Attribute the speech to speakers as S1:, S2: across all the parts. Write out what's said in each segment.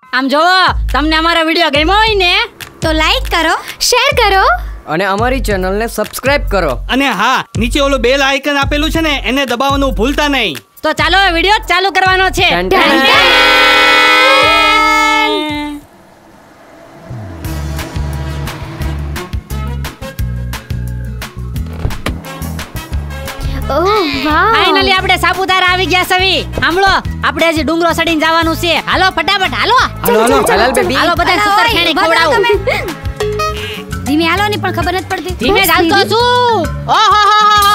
S1: આમ જોવો, તમને અમારો વિડિયો ગમ્યો હોય ને
S2: તો લાઈક કરો, શેર કરો
S3: અને અમારી ચેનલને સબસ્ક્રાઇબ કરો.
S4: અને હા, નીચે ઓલું બેલ આઇકન આપેલું છે ને એને દબાવવાનું ભૂલતા નહીં.
S1: તો ચાલો વિડિયો ચાલુ કરવાનો છે. ફાઇનલી આપણે સાપુતારા આવી ગયા સવી. સાંભળો, આપણે હજી ડુંગરો સડીને જવાનું છે. હાલો ફટાફટ હાલો.
S3: હાલો બેબી.
S1: હાલો બધા સુતર ખેણી ખવડાવું.
S2: ધીમે હાલો ની પણ ખબર નથી પડતી.
S1: ધીમે ચાલતો છું. ઓહો હો હો.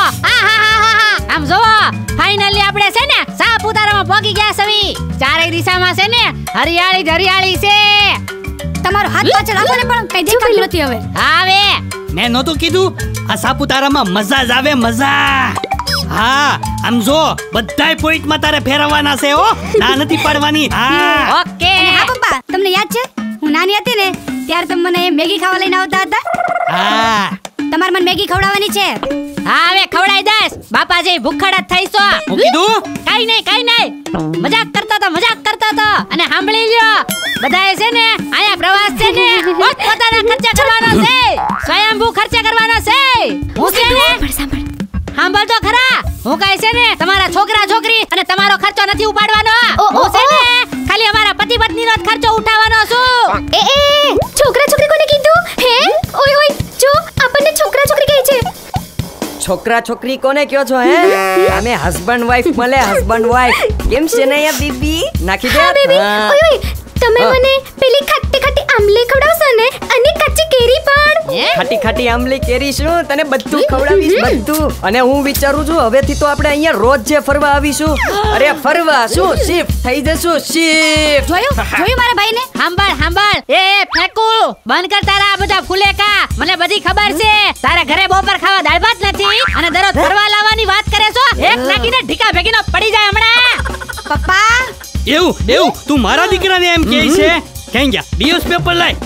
S1: આમ જોવો, ફાઇનલી આપણે છે ને સાપુતારામાં પહોંચી ગયા સવી. ચારે દિશામાં છે ને હરિયાળી જ હરિયાળી છે.
S2: તમારો હાથ પાછળ રાખો ને પણ કઈ દેખાતું નથી હવે.
S1: આવે.
S4: મેં નહોતું કીધું આ સાપુતારામાં મજા જ આવે, મજા. હા, આમ જો બધાય પોઈન્ટમાં તારે ફેરવવાના છે હો, ના નથી પાડવાની. હા
S1: ઓકે.
S2: હા પપ્પા, તમને યાદ છે હું નાની હતી ને ત્યારે તમે મને મેગી ખાવા લઈને આવતા હતા?
S4: હા,
S2: તમારે મને મેગી ખવડાવવાની છે.
S1: હા હવે ખવડાઈ દઈશ. બાપાજી ભૂખડ જ થઈશો.
S4: હું કીધું
S1: કઈ નહીં. મજાક કરતા તો. અને સાંભળી લ્યો, બધાએ છે ને આયા પ્રવાસ છે ને પોતાના ખર્ચા કરવાનો છે. સ્વયંભૂ ખર્ચા કરવાનો છે. હું છે ને સાંભળ તો ખરા. હું કહે છે ને તમારા છોકરા છોકરી અને તમારો ખર્ચો નથી ઉપાડવાનો. હું છે ને ખાલી અમારા પતિ પત્નીનો જ ખર્ચો ઉઠાવવાનો છું.
S2: છોકરા છોકરી કોને કીધું? હે ઓય જો આપણને છોકરા છોકરી કહે છે.
S3: છોકરા છોકરી કોને કયો છો હે? અમે હસબન્ડ વાઈફ મળે, હસબન્ડ વાઈફ. કેમ છે ને યા બેબી? નાખી દે.
S2: હા બેબી. ઓય તમે મને પેલી ખાટી આમલી ખવડાવશો ને અને કાચી કેરી પણ.
S3: ખાટી આમલી કેરી શું તને બધું ખવડાવીશ, બધું. અને હું વિચારું છું હવેથી તો આપણે અહીંયા રોજ જે ફરવા આવીશું. અરે ફરવા શું, શિફ્ટ થઈ જશું, શિફ્ટ.
S2: જોયું મારા ભાઈને?
S1: સાંભળ. એ ફેંકુ બંધ કર તારા આ બધા ફૂલેકા. મને બધી ખબર છે. તારા ઘરે બપોર ખાવા દાળ ભાત નથી અને દરરોજ ફરવા લાવવાની વાત કરે છો. એક નાખીને ઢીકા ભેગીનો પડી જાય હમણાં.
S2: પપ્પા
S4: એવું તું મારા દીકરાને એમ કહે છે? ક્યાં ગયા? ડીએસ પેપર લાય.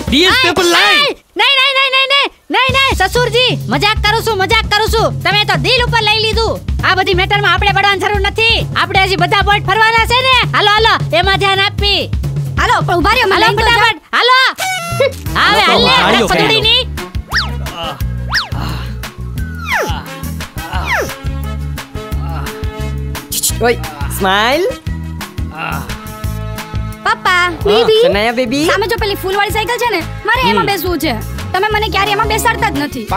S1: નહીં સસુરજી, મજાક કરું છું. તમે તો દિલ ઉપર લઈ લીધું. આ બધી મેટરમાં આપણે પડવાની જરૂર નથી. આપણે હજી બધા પોઈન્ટ ફરવાના છે ને. હાલો એમાં ધ્યાન આપી.
S2: હાલો પણ ઉભા રહ્યો, મને
S1: ફટાફટ હાલો. આવે હાલે પદુડી ની.
S3: ઓય સ્માઈલ.
S2: પપ્પા બેબી
S3: સનાયા બેબી,
S2: સામે જો પેલી ફૂલવાળી સાયકલ છે ને, મારે એમાં બેસવું છે. તમે મને ક્યારે એમાં બેસાડતા જ નથી.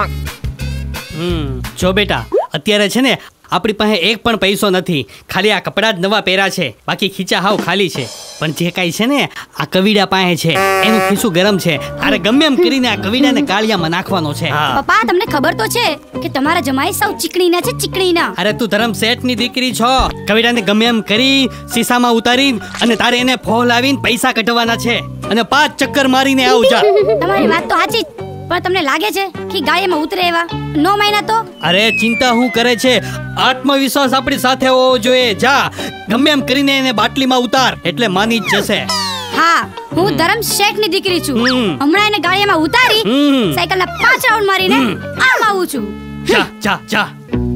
S4: જો બેટા, અત્યારે છે ને આપણી પાસે એક પણ પૈસો નથી. ખાલી આ કપડા જ નવા પહેર્યા છે, બાકી ખીચા હાવ ખાલી છે. પણ જે કાઈ છે ને આ કવિડા પાસે છે, એનું ખીસું ગરમ છે. તારે ગમે એમ કરીને આ કવિડાને કાળિયામાં નાખવાનો છે.
S2: પપ્પા તમને ખબર તો છે કે તમારા જમાઈ સૌ ચીકણીના છે, ચીકણીના.
S4: અરે તું ધરમ શેઠની દીકરી છો. કવિડાને ગમે એમ કરી શીશામાં ઉતારી અને તારે એને ફોલાવીને પૈસા કઢવાના છે અને 5 ચક્કર મારીને આવ જા.
S2: તમારી વાત તો સાચી, પણ તમને લાગે છે કે ગાયમાં ઉતરે એવા નો મહિના તો?
S4: અરે ચિંતા હું કરે છે? આત્મવિશ્વાસ આપણી સાથે હોવો જોઈએ. જા ગમે એમ કરીને એને બાટલીમાં ઉતાર એટલે માની જ જશે.
S2: હા, હું ધરમ શેઠની દીકરી છું. હમણાં એને ગાડીમાં ઉતારી સાયકલના 5 રાઉન્ડ મારીને આમ આવું છું.
S4: જા.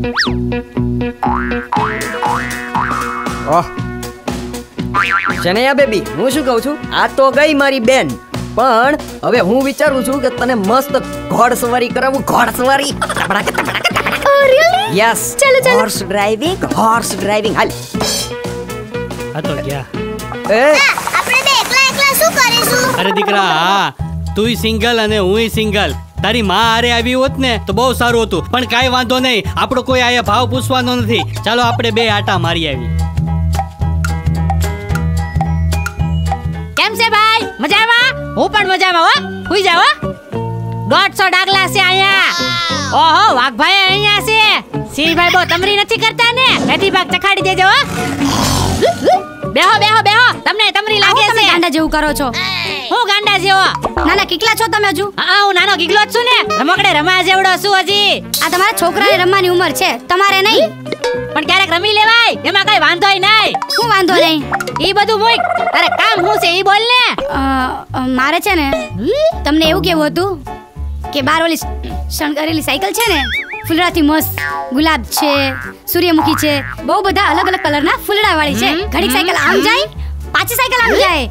S3: ઓહ સનાયા બેબી, હું શું કહું છું, આ તો ગઈ મારી બેન. પણ હવે હું વિચારું છું કે તને મસ્ત ઘોડસવારી કરાવું. ઘોડસવારી. Yes, horse driving. હાલ.
S4: આ તો ગયા.
S2: આપણે બે એકલા શું કરીશું?
S4: અરે દીકરા, તુંય સિંગલ અને હુંય સિંગલ. તારી માં હારે આવી હોત ને તો બહુ સારું હતું. પણ કાઈ વાંધો નહીં, આપણો કોઈ આયા ભાવ પૂછવાનો નથી. ચાલો આપણે બે આટા મારી આવી.
S1: કેમ છે ભાઈ? મજામાં? હું પણ મજામાં હો. હુઈ જાવ. 150 ડાગલા છે અહીંયા. ઓહો, વાઘભાઈ અહીંયા છે. સિંહભાઈ બહુ તમરી નથી કરતા ને? એથી ભાગ ચખાડી દેજો હો. બેહો. તમને તમરી લાગે છે?
S2: તમે ગાંડા જેવું કરો છો.
S1: હું ગાંડા જેવો?
S2: નાના કિકલા છો તમે હજુ?
S1: હા, હું નાનો ગીગલો જ છું ને. રમકડે રમા જેવડો છું હજી.
S2: આ તમારા છોકરાને રમવાની ઉંમર છે, તમારે નહીં.
S1: પણ ક્યારેક રમી લેવાય, એમાં કઈ વાંધોય નહીં.
S2: હું વાંધો નહીં.
S1: ઈ બધું મૂક. તારે કામ શું છે ઈ બોલ ને.
S2: મારે છે ને તમને એવું કેવું હતું કે બાર ઓલી શણગારેલી સાયકલ છે ને, ફૂલડાથી મસ્ત ગુલાબ છે, સૂર્યમુખી છે, બહુ બધા અલગ અલગ કલરના ફૂલડા વાળી છે. ઘડીક સાયકલ આમ જાય, પાછી સાયકલ આમ જાય,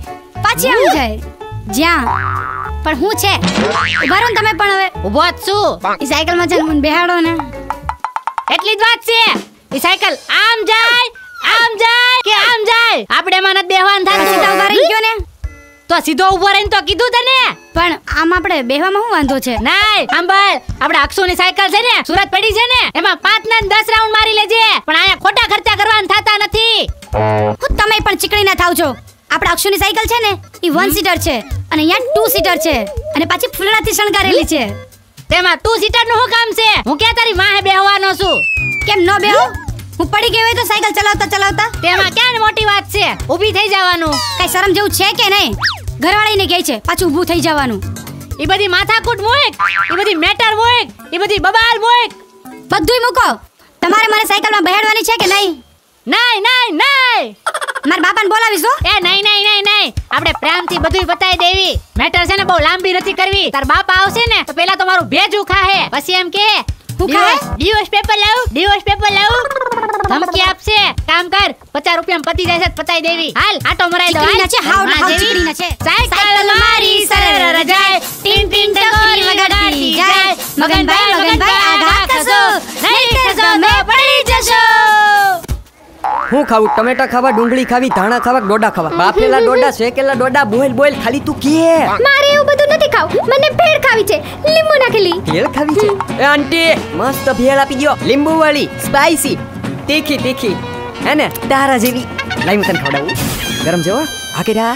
S2: પાછી આવી જાય જ્યાં પણ હું છે ઉભા રહો ને તમે પણ હવે
S1: ઉભો જ છું.
S2: ઈ સાયકલમાં છે ને મને બેહાડો ને
S1: એટલી જ વાત છે. ઈ સાયકલ આમ જાય કે આમ જાય આપણે એમાં નથી બેહવાનું
S2: સીધા
S1: થાતું.
S2: ઉભા રહી ગયો ને
S1: તો સીધો ઉભો રહીને તો કીધું તને.
S2: પણ આમ આપણે બેહવામાં શું વાંધો છે
S1: નાય સાંભળ, આપણે અક્ષુની સાયકલ છે ને સુરત પડી છે ને એમાં 5 ને 10 રાઉન્ડ મારી લેજે, પણ આયા ખોટા ખર્ચા કરવાના થાતા નથી.
S2: હું તમે પણ ચીકણી ના થાવ છો. આપણા અક્ષુની સાયકલ છે ને ઈ 1 સીટર છે અને અહીંયા 2 સીટર છે અને પાછી ફૂલડાથી શણગારેલી છે.
S1: તેમાં 2 સીટર નું શું કામ છે? હું ક્યાં તારી માહે બેહવાનો છું?
S2: કેમ ન બેહો? હું પડી ગઈ હોય તો સાયકલ ચલાવતા ચલાવતા
S1: તેમાં ક્યાં મોટી વાત છે? ઊભી થઈ જવાનું.
S2: કઈ શરમ જેવું છે કે નહીં? ઘરવાળીને કહે છે પાછું ઊભું થઈ જવાનું.
S1: ઈ બધી માથાકૂટ મોઈક, ઈ બધી મેટર મોઈક, ઈ બધી બબાલ મોઈક.
S2: બધુંય મૂકો. તમારે મને સાયકલમાં બેહાડવાની છે કે નહીં?
S1: નહીં.
S2: મારા બાપાને બોલાવીશ હો.
S1: એ નહીં. આપણે પ્રેમથી બધુંય બતાવી દેવી. મેટર છે ને બહુ લાંબી નથી કરવી. તાર બાપા આવશે ને તો પહેલા તો મારું ભેજું ખાહે, પછી એમ કે
S2: હું ખાહે?
S1: ડિવોર્સ પેપર લાવું. ધમકી આપશે. કામ કર, 50 રૂપિયામાં પતી જાય છે તો પતાઈ દેવી. હાલ આટો મરાઈ દો.
S2: ચીકણીના છે, હાવ ને હાવ ચીકણીના છે.
S1: સાયકલ મારી સરળ જાય, ટીન ટીન ટકોરી વગાડતી જાય. મગનભાઈ આઘા કરશો, નહીં કરશો તો પડી જશો.
S3: હું ખાવું? ટમેટા ખાવા, ડુંગળી ખાવી, ધાણા ખાવા, ડોડા ખાવા? બાફેલા ડોડા, શેકેલા ડોડા, બોલ ખાલી તું કે.
S2: મારે એવું બધું નથી ખાવું. મને ભેળ ખાવી છે, લીંબુ નાખેલી.
S3: ભેળ ખાવી છે? એ આંટી મસ્ત ભેળ આપી દ્યો, લીંબુ વાળી, સ્પાઈસી, તીખી હે ને તારા જેવી. લાઈ હું તને ખવડાવું. ગરમ જેવો આકેડા.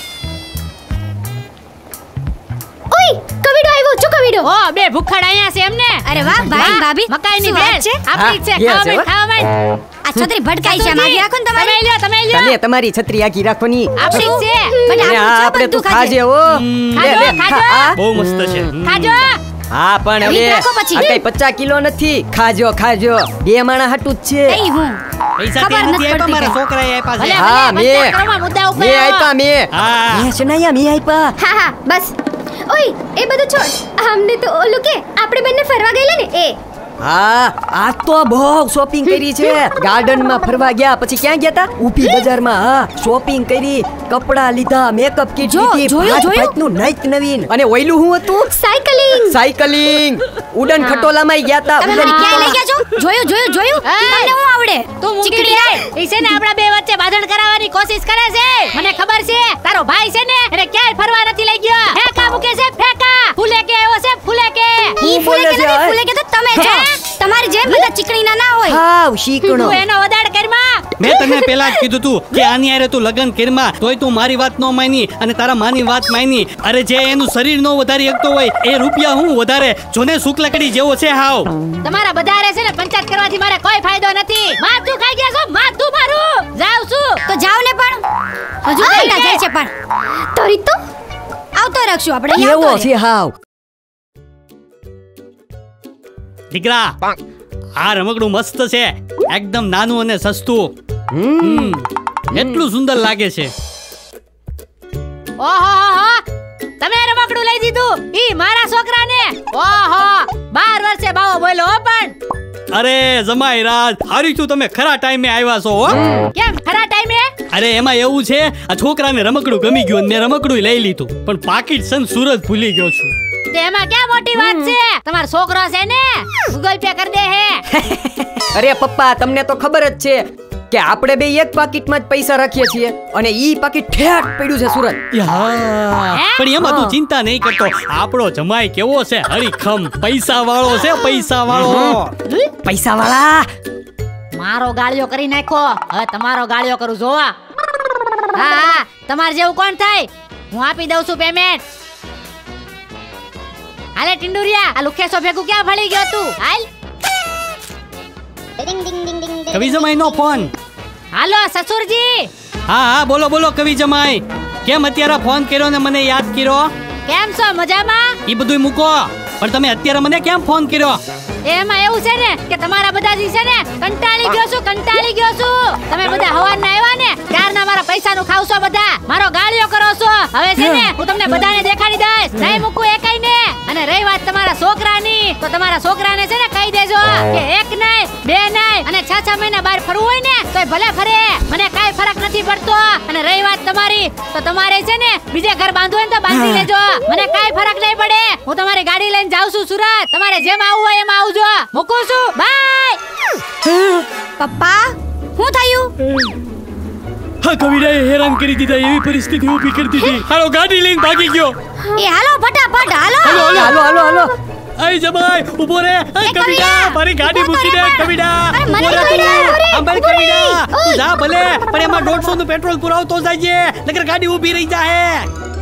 S2: ઓય કવિડો આવ્યો, જો કવિડો.
S1: ઓ બે ભૂખડ અહીંયા છે એમને.
S2: અરે વાહ ભાઈ ભાભી,
S1: મકાઈની
S2: શું વાત
S1: ભેળ
S2: છે?
S1: આપણી જ છે.
S3: હા,
S1: ખાવા માંડ.
S2: આ છત્રી ભટકાઈ છે, માગી રાખો ને તમારી.
S1: તમે લ્યો.
S3: તને તમારી છત્રી આખી રાખવાની.
S1: આપણી જ છે.
S2: મને
S3: અને
S2: આપણું
S3: આ
S2: છે,
S3: આપણે
S2: બધું
S3: તું ખાજે હો.
S1: ખાજો,
S3: લે,
S1: ખાજો.
S3: આ.
S4: બહુ મસ્ત છે.
S1: ખાજો.
S3: હા પણ હવે
S2: રીત રાખો પછી.
S3: આ કઈ 50 કિલો નથી. ખાજો બે માણા હાટું જ છે.
S2: નહીં હું
S4: પૈસા
S2: ખબર
S4: તે નથી
S2: નથી
S4: આપ્યા, મારા
S2: પડતી
S4: છોકરાએ આપ્યા
S1: ભલે
S4: છે.
S3: હા,
S1: ભલે
S3: મેં.
S1: મજાક કરવામાં મુદ્દા ઉપર
S3: મેં
S1: આવો.
S3: આપ્યા
S4: હા.
S3: મેં શનાયા મેં આપ્યા.
S2: હા બસ. ઓય એ બધું છોડ. અમને તો ઓલું કે આપણે બંને ફરવા ગયેલા ને એ.
S3: હા આજ તો બહુ શોપિંગ કરી છે. ગાર્ડન માં ફરવા ગયા, પછી ક્યાં ગયા તા? ઉભી બજારમાં. હા શોપિંગ કરી, કપડા લીધા, મેકઅપ કિટ લીધી, ભાતનું નઈત નવીન. અને ઓયલું હું હતું? સાયકલિંગ. ઉડન ખટોલામાં ગયા તા.
S2: તમે મને ક્યાં લઈ ગયા છો? જોયું
S1: એ!
S2: તમને હું આવડે?
S1: તું મૂકી દે. ઈ છે ને આપણા બે વચ્ચે બાંધણ કરાવવાની કોશિશ કરે છે. મને ખબર છે તારો ભાઈ છે ને એને ક્યાંય ફરવા નથી લઈ ગયો. ફેંકા મૂકે છે, ફેંકા. ફૂલે કે આવ્યો છે, ફૂલે કે.
S2: ઈ ફૂલે કે નથી, ફૂલે કે તો તમે છો. તમારી જેમ બધા ચીકણીના ના હોય.
S3: હાવ શીકણો.
S1: તું એનો વદાડ કરમાં.
S4: મેં તને પહેલા જ કીધું તું કે આની હારે તું લગન કરમાં, તોય તું મારી વાત નો માની અને તારા માની વાત માની. અરે જે એનું શરીર નો વધારી શકતો હોય એ રૂપિયા હું વધારે. જોને શુક્લકડી જેવો છે હાવ.
S1: તમારા બધારે છે ને પંચાયત કરવાથી મારે કોઈ ફાયદો નથી. માથું ખાઈ ગયા છો, માથું મારું. જાવ છું.
S2: તો જાવ ને પણ હજુ કઈડા જાય છે પણ તોરી તો આવતો રાખશું આપણે અહીંયા
S3: કેવો
S2: આવતો
S3: છે હાવ.
S4: દીકરા આ રમકડું મસ્ત છે, એકદમ નાનું અને સસ્તું. એટલું સુંદર લાગે છે.
S1: ઓહો તમે રમકડું લઈ દીધું ઈ મારા છોકરાને. ઓહો 12 વર્ષે બાવો બોલ્યો હો. પણ
S4: અરે જમાઈ રાજ, હારી તું તમે ખરા ટાઈમે આવ્યા છો હો.
S1: કેમ ખરા ટાઈમે?
S4: અરે એમાં એવું છે, આ છોકરાને રમકડું ગમી ગયું અને મેં રમકડું લઈ લીધું, પણ પાકીટ સન સુરત ભૂલી ગયો છું.
S1: તેમાં ક્યાં મોટી વાત છે? તમારો છોકરો છે ને ગૂગલ પે કરી દે હે.
S3: અરે પપ્પા તમને તો ખબર જ છે કે આપણે બે એક પાકીટમાં જ પૈસા રાખીએ છીએ અને ઈ પાકીટ ઠેઠ પડ્યું છે સુરત.
S4: પણ એમાં તું ચિંતા નહીં કરતો, આપણો જમાઈ કેવો છે, હરીખમ પૈસા વાળો છે, પૈસા વાળો.
S3: પૈસા વાળા.
S1: મારો ગાળિયો કરી નાખ્યો, હવે તમારો ગાળિયો કરું જોવા. હા તમાર જેવું કોણ થાય? હું આપી દઉં છું પેમેન્ટ. હાલે ટિંડુરિયા, આ લુખેસો ભેગું ક્યાં ભળી ગયો તું? હાલ.
S4: કવિ જમાઈ નો ફોન.
S1: હાલો સસુરજી.
S4: હા બોલો બોલો કવિ જમાઈ, કેમ અત્યારે ફોન કર્યો ને મને યાદ કર્યો?
S1: કેમ છો? મજામાં?
S4: ઈ બધુંય મૂકો, પણ તમે અત્યારે મને કેમ ફોન કર્યો?
S1: એમાં એવું છે ને કે તમારા બધા જી છે ને કંટાળી ગયો છું. તમે બધા હવારના આવ્યા ને ત્યારના મારા પૈસાનું ખાવશો બધા. મારો ગાળિયો કરો છો. હવે છે ને હું તમને બધાને દેખાડી દઈશ. નહીં મૂકું એકાઈ ને. અને રહી વાત તમારા છોકરાની, તો તમારા છોકરાને છે ને કહી દેજો કે એક નહીં, બે નહીં અને 6 મહિના બહાર ફરવું હોય ને તોય ભલે ફરે. મને કાઈ ફરક નથી નથી પડતો. અને રહી વાત તમારી, તો તમારે છે ને બીજે ઘર બાંધવું હોય ને તો બાંધી લેજો. મને કાઈ ફરક નહીં પડે. હું તમારી ગાડી લઈને જાઉં છું સુરત. તમારે જેમ આવવું હોય એમ આવજો. મૂકું છું. બાય.
S2: પપ્પા શું થયું?
S4: હા, કવિરાએ હેરાન કરી દીધા, એવી પરિસ્થિતિ ઊભી કરી દીધી. હાલો ગાડી લઈને ભાગી ગયો.
S2: એ હાલો ફટાફટ હાલો.
S3: હાલો હાલો હાલો.
S4: આઈ જમાઈ ઊભો રે. કવિરા, મારી ગાડી મૂકી દે. કવિરા,
S2: અરે મને
S4: ઊભો રે
S2: કવિરા,
S4: તું.
S2: ઊભો રે,
S4: આંબળ
S2: ઊભો રે.
S4: કવિરા, તું
S2: ઓય.
S4: જા ભલે, પણ એમાં 150 નું પેટ્રોલ પુરાવતો જાજે, નકર ગાડી ઊભી રહી જાહે.